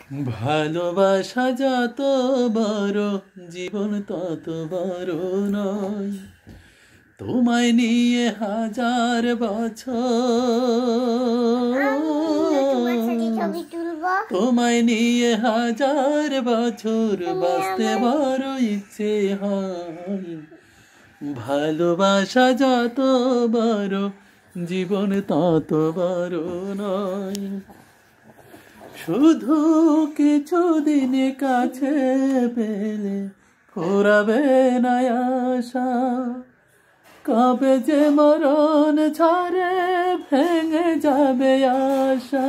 ভালোবাসা যত বড় জীবন তত বড় নয়। তোমায় নিয়ে হাজার বছর, তোমায় নিয়ে হাজার বছর বাঁচতে বড় ইচ্ছে হয়। ভালোবাসা যত বড় জীবন তত বড় নয়। শুধু কিছুদিন কাছে পেলে ফুরাবে না আশা, কবে যে মরণ ছাড়ে ভেঙে যাবে আশা।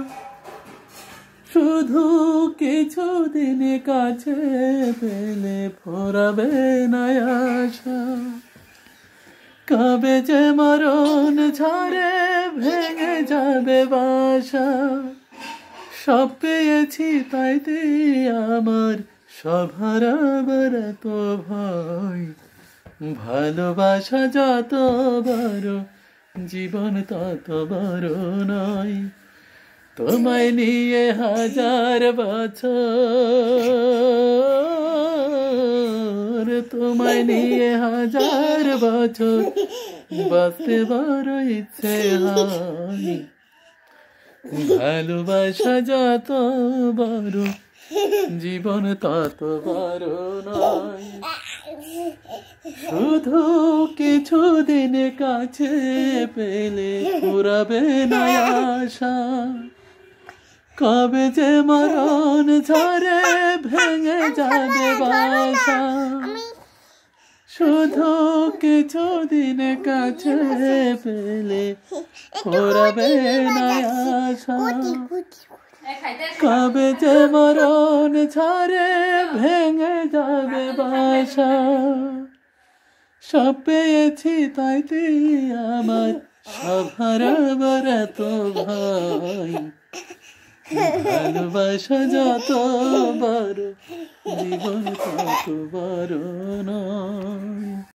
শুধু কিছুদিন কাছে পেলে ফুরাবে না আশা, কবে যে মরণ ছাড়ে ভেঙে যাবে বাসা। সব পেয়েছি তাইতে আমার সব হারাবার তো ভয়। ভালোবাসা যত বড় জীবন তত বড় নয়। তোমায় নিয়ে হাজার বছর, তোমায় নিয়ে হাজার বছর বাঁচতে বড় ইচ্ছে হয়। ভালোবাসা যত বড় জীবন তত বড় নয়। শুধু কিছুদিন কাছে পেলে ফুরাবে না আশা, কবে যে মরণ ঝরে ভেঙে যাবে বাসা। শুধু কিছুদিন কাছে পেলে ফুরাবে না আশা, কবে যে মরণ ঝরে ভেঙে যাবে বাসা। সব পেয়েছি তাইতে আমার সব হারাবার তো ভয়। ভালোবাসা যত বড় জীবন তত বড় নয়।